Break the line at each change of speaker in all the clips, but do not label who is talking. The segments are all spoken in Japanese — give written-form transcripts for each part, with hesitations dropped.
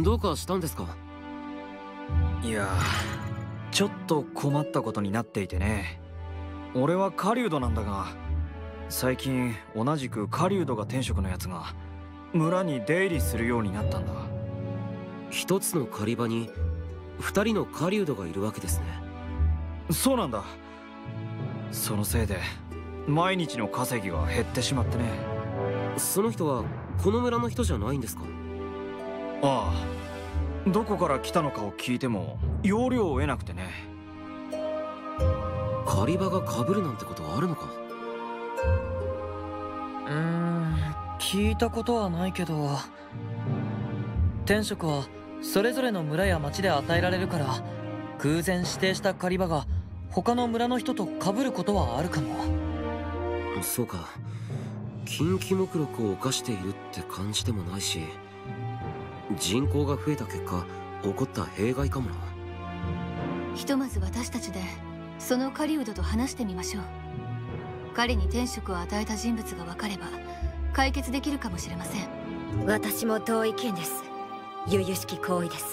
どうかしたんですか？
いや、ちょっと困ったことになっていてね。俺は狩人なんだが、最近同じく狩人が天職のやつが村に出入りするようになったんだ。
一つの狩り場に二人の狩人がいるわけですね。
そうなんだ。そのせいで毎日の稼ぎが減ってしまってね。
その人はこの村の人じゃないんですか？
ああ、どこから来たのかを聞いても要領を得なくてね。
狩り場が被るなんてことはあるのか？
聞いたことはないけど、天職はそれぞれの村や町で与えられるから、偶然指定した狩り場が他の村の人と被ることはあるかも。
そうか。禁忌目録を犯しているって感じでもないし、人口が増えた結果起こった弊害かもな。
ひとまず私たちでその狩人と話してみましょう。彼に天職を与えた人物が分かれば解決できるかもしれません。
私も同意見です。由々しき行為です。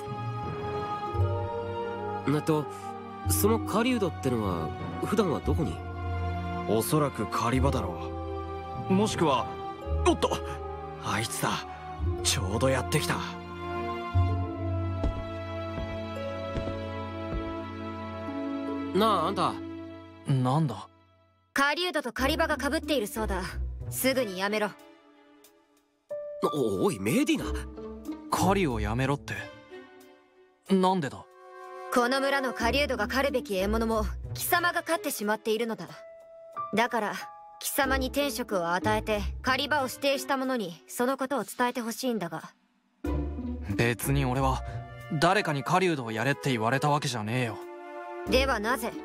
その狩人ってのは普段はどこに？
おそらく狩り場だろう。もしくは、おっと、あいつだ。ちょうどやってきた。
なあ、あんた。
なんだ？
狩人と狩り場が被っているそうだ。すぐにやめろ。
おい、メディナ。
狩りをやめろって。なんでだ？
この村の狩人が狩るべき獲物も貴様が狩ってしまっているのだ。だから貴様に天職を与えて狩り場を指定した者にそのことを伝えてほしいんだが。
別に俺は誰かに狩人をやれって言われたわけじゃねえよ。
ではなぜ？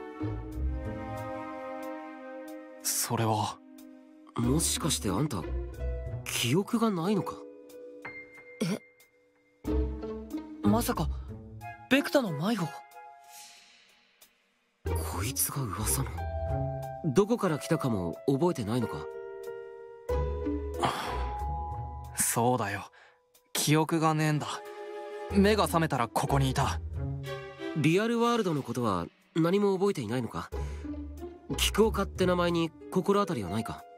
それは。
もしかしてあんた記憶がないのか？
まさかベクタの迷子？
こいつが噂の。どこから来たかも覚えてないのか？
そうだよ、記憶がねえんだ。目が覚めたらここにいた。
リアルワールドのことは何も覚えていないのか？菊岡って名前に心当たりはないか？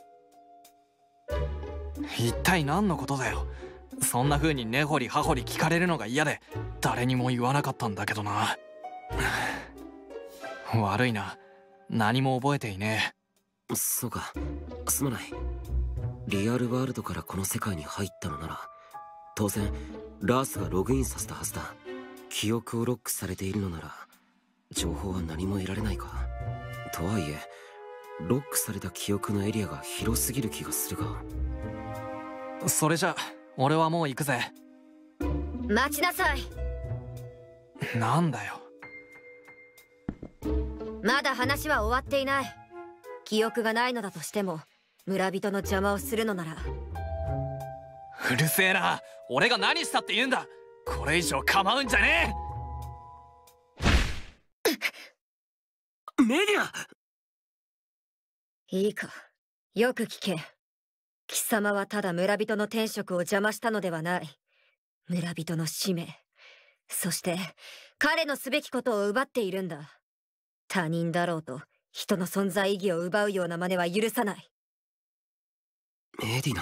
一体何のことだよ。そんな風に根掘り葉掘り聞かれるのが嫌で誰にも言わなかったんだけどな。悪いな、何も覚えていね
え。そうか、すまない。リアルワールドからこの世界に入ったのなら当然ラースがログインさせたはずだ。記憶をロックされているのなら情報は何も得られないか。とはいえロックされた記憶のエリアが広すぎる気がする
が。それじゃ俺はもう行くぜ。
待ちなさい。
なんだよ。
まだ話は終わっていない。記憶がないのだとしても村人の邪魔をするのなら。
うるせえな、俺が何したって言うんだ。これ以上構うんじゃね
え。メディア。
いいか、よく聞け。貴様はただ村人の天職を邪魔したのではない。村人の使命、そして彼のすべきことを奪っているんだ。他人だろうと人の存在意義を奪うような真似は許さない。
メディナ。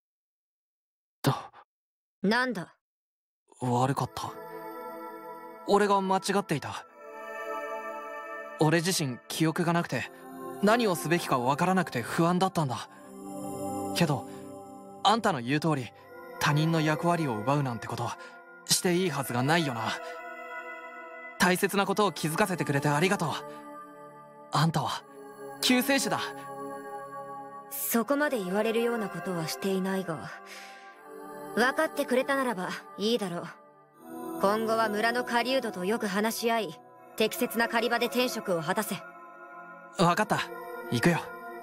なんだ？
悪かった。俺が間違っていた。俺自身記憶がなくて何をすべきかわからなくて不安だったんだ。けどあんたの言う通り他人の役割を奪うなんてことしていいはずがないよな。大切なことを気づかせてくれてありがとう。あんたは救世主だ。
そこまで言われるようなことはしていないが、分かってくれたならばいいだろう。今後は村の狩人とよく話し合い、適切な狩り場で天職を果たせ。
分かった、行くよ。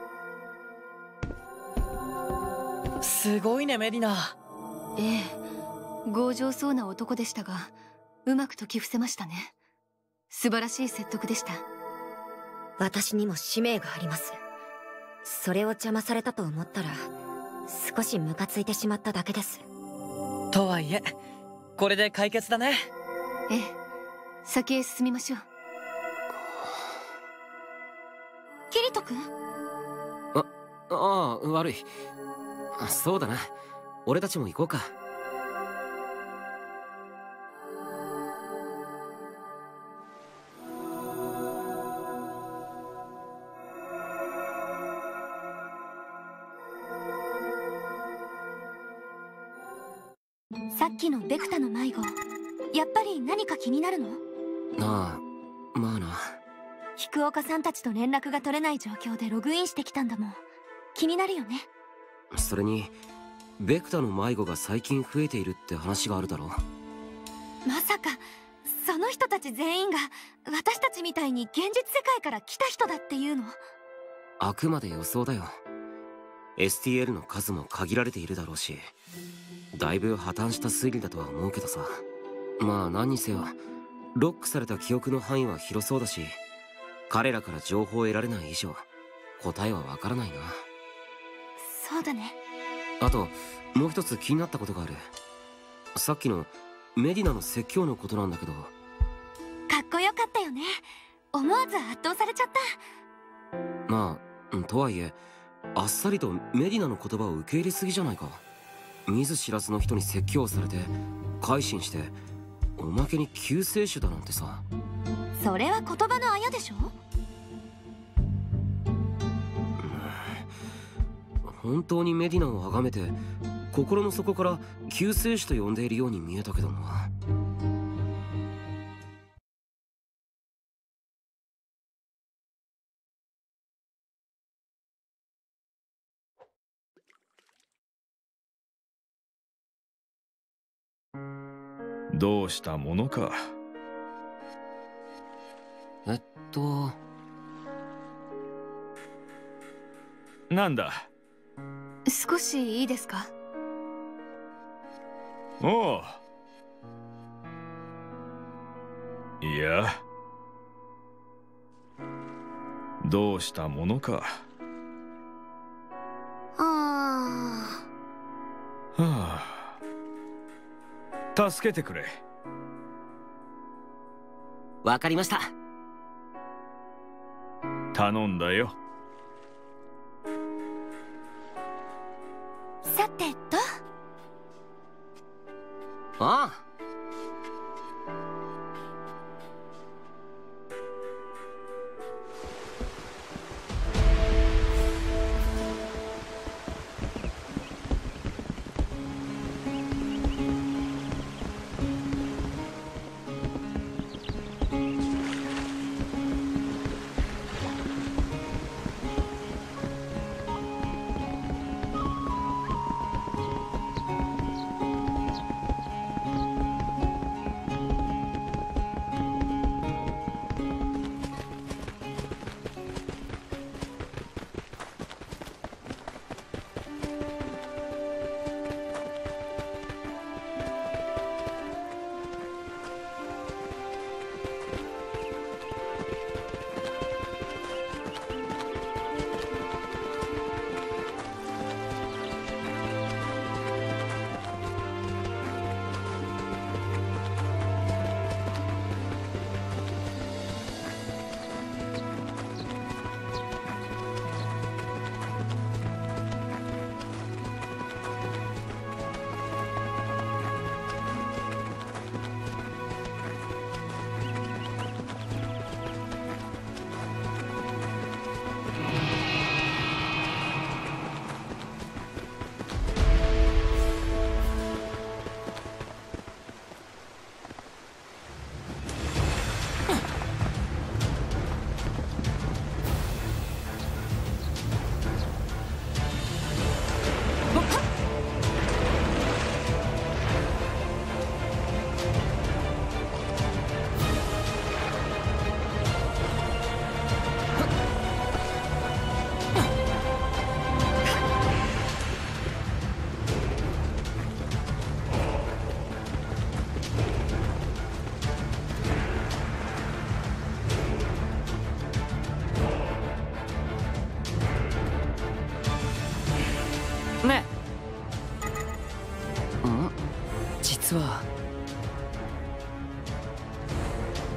すごいねメディナ。
ええ、強情そうな男でしたがうまく解き伏せましたね。素晴らしい説得でした。
私にも使命があります。それを邪魔されたと思ったら少しムカついてしまっただけです。
とはいえこれで解決だね。
ええ、先へ進みましょう。キリト君？
ああ、悪い。そうだな、俺たちも行こうか。
さっきのベクタの迷子、やっぱり何か気になるの？
ああ、まあな。
菊岡さんたちと連絡が取れない状況でログインしてきたんだもん。気になるよね。
それにベクタの迷子が最近増えているって話があるだろ。
まさかその人たち全員が私たちみたいに現実世界から来た人だっていうの？
あくまで予想だよ。 STL の数も限られているだろうし、だいぶ破綻した推理だとは思うけどさ。まあ何にせよロックされた記憶の範囲は広そうだし、彼らから情報を得られない以上答えはわからないな。
そうだね。
あともう一つ気になったことがある。さっきのメディナの説教のことなんだけど。
かっこよかったよね。思わず圧倒されちゃった。
まあとはいえあっさりとメディナの言葉を受け入れすぎじゃないか。見ず知らずの人に説教されて改心して、おまけに救世主だなんてさ。
それは言葉のあやでしょ。
本当にメディナを崇めて心の底から救世主と呼んでいるように見えたけどな。
どうしたものか。なんだ。
少しいいですか？
おう。いや、どうしたものか。はあ、助けてくれ。
わかりました。
頼んだよ。
さてと。
ああ。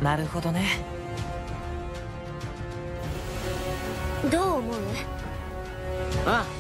なるほどね。
どう思う？
ああ。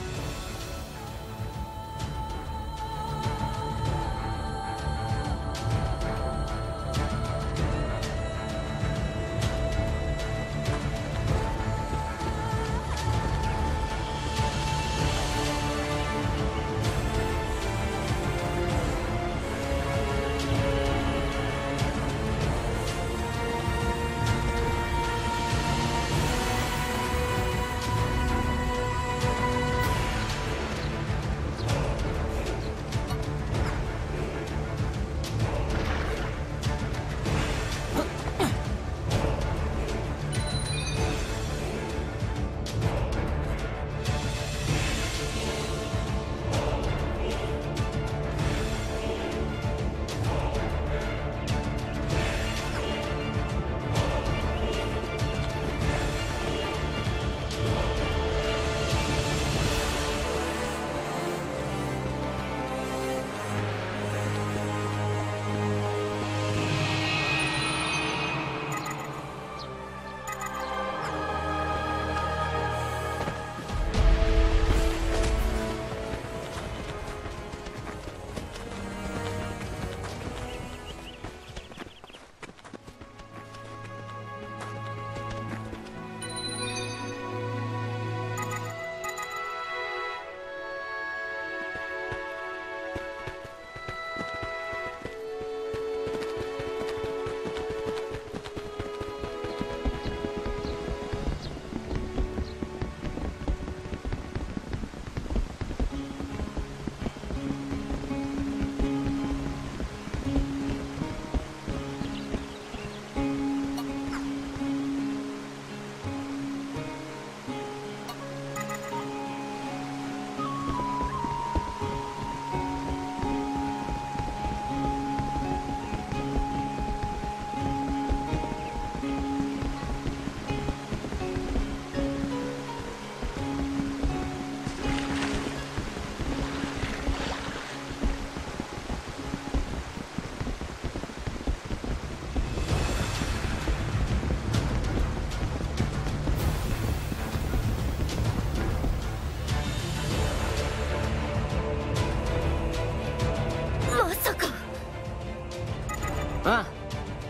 ああ。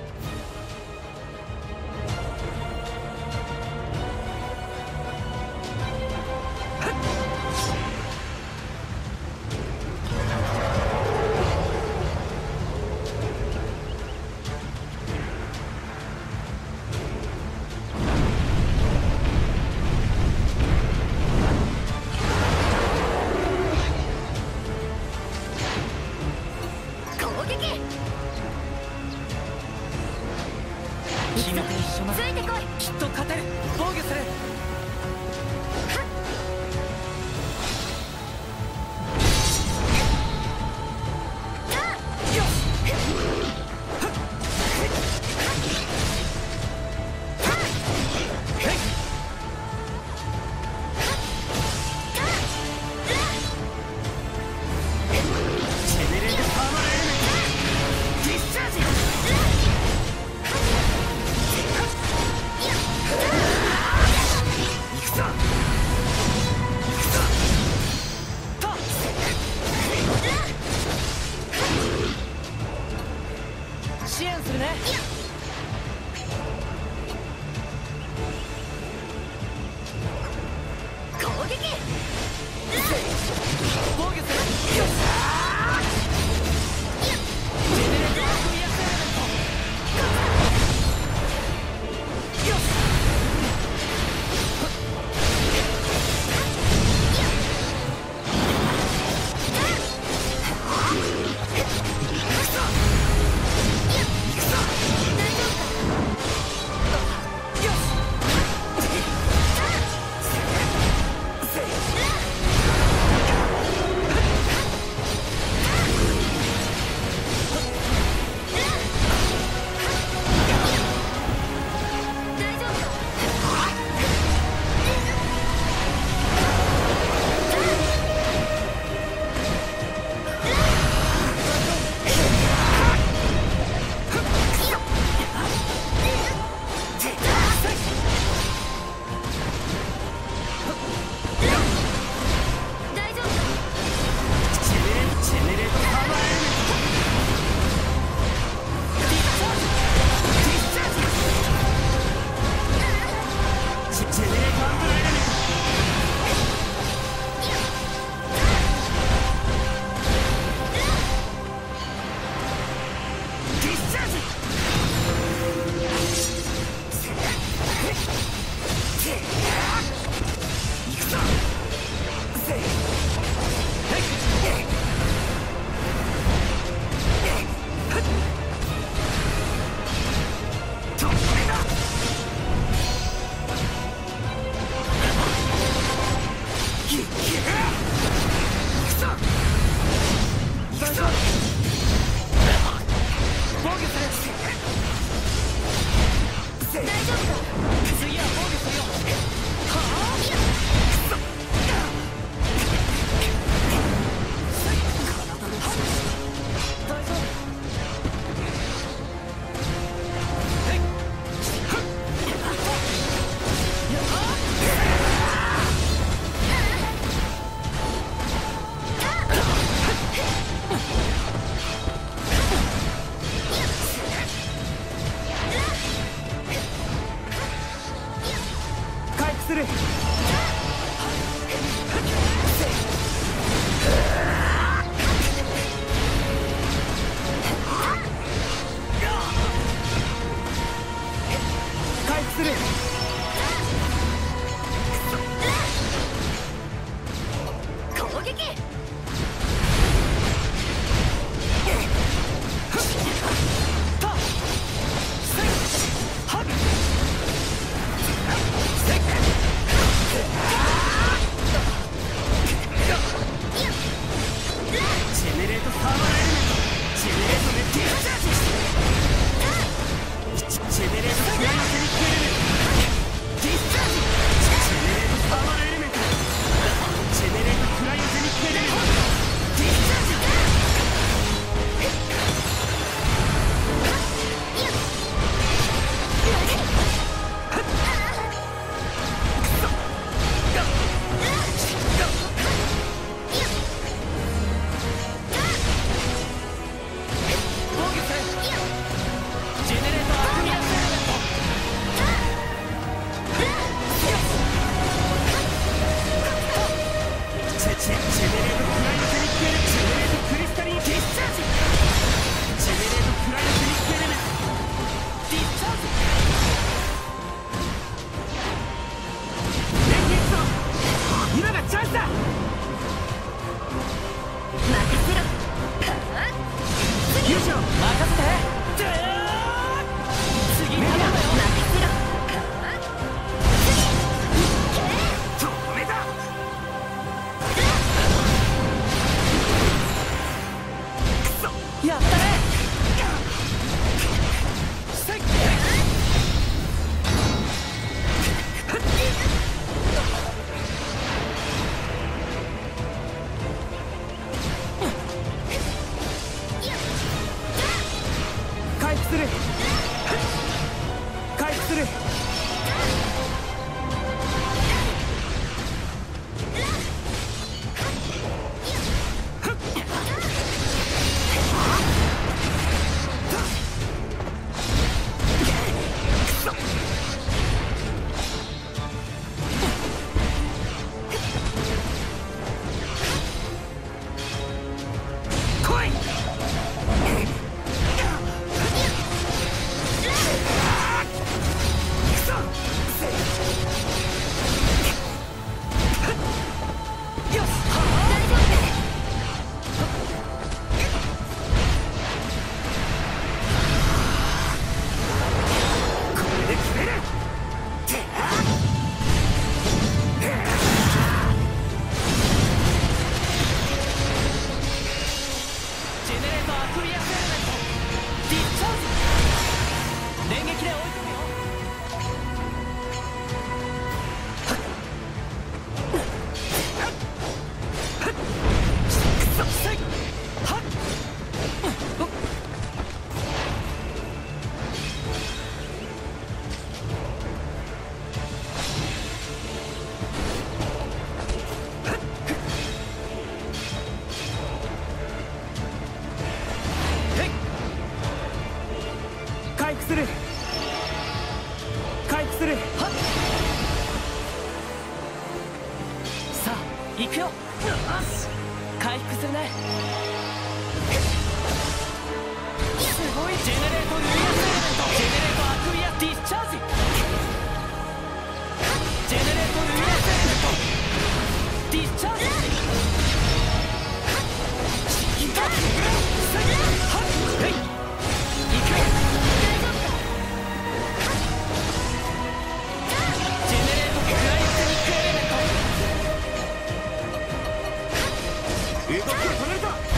ついてこい。
きっと勝てる。防御する。
する。回復する。
攻撃。
行くよ。回復するね。すごい。ジェネレートルイアスエレメント、ジェネレートアクリアディスチャージ、ジェネレートルイアスエレメントディスチャージ、いたっ、はい、行くよ。ジェネレートクライオテニックエレメント、動きを止めると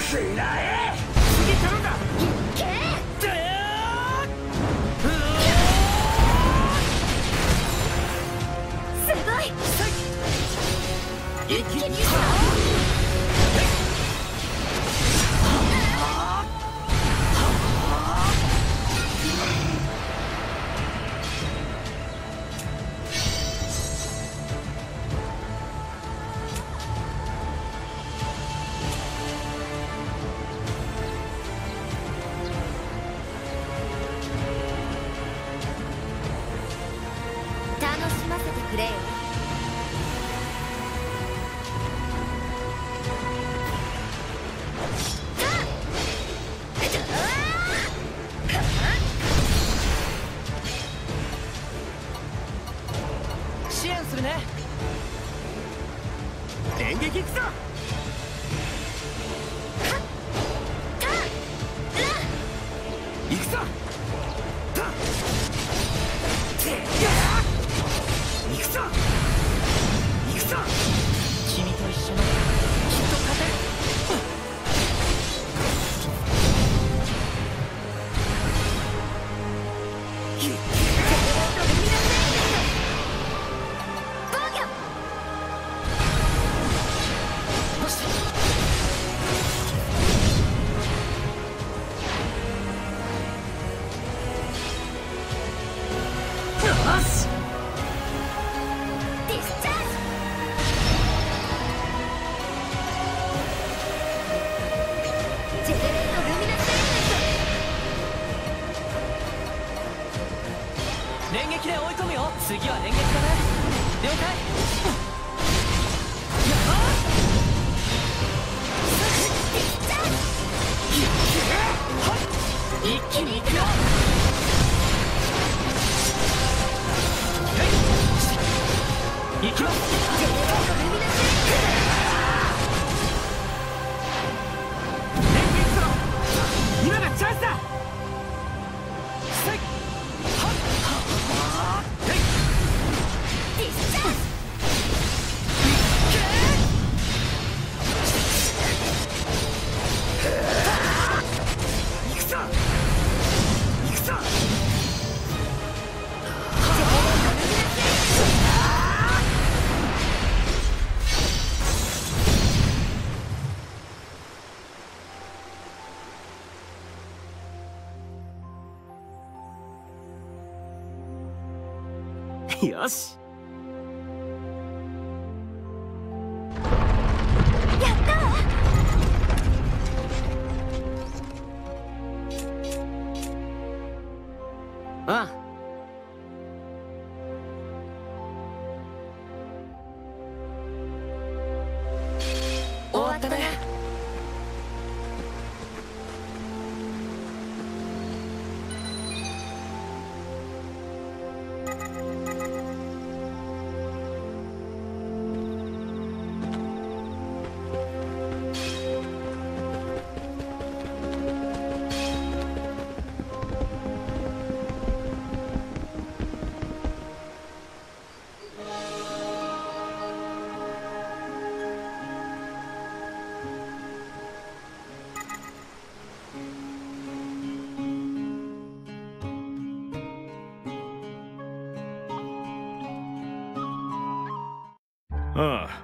よし。
やったわ。
ああ。
終わったね。
あ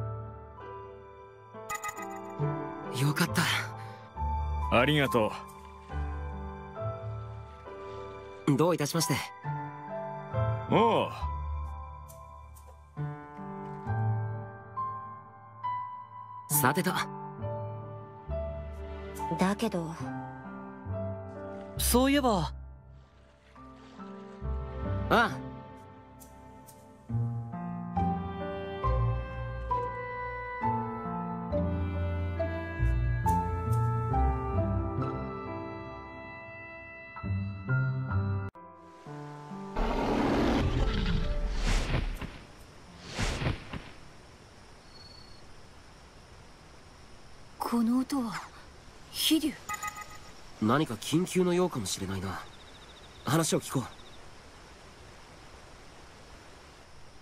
あ。よかった。
ありがと
う。どういたしまして。
おう。
さてと。
だけど
そういえば。
ああ。
この音は飛竜。
何か緊急の用かもしれないな。話を聞こう。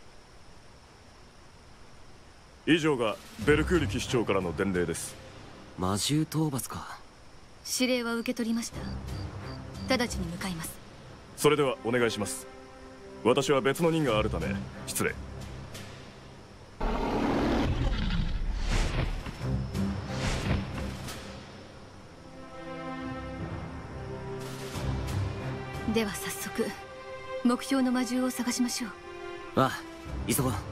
以上がベルクール騎士長からの伝令です。
魔獣討伐か。
指令は受け取りました。直ちに向かいます。
それではお願いします。私は別の任があるため失礼。
では早速目標の魔獣を探しましょう。
ああ、急ごう。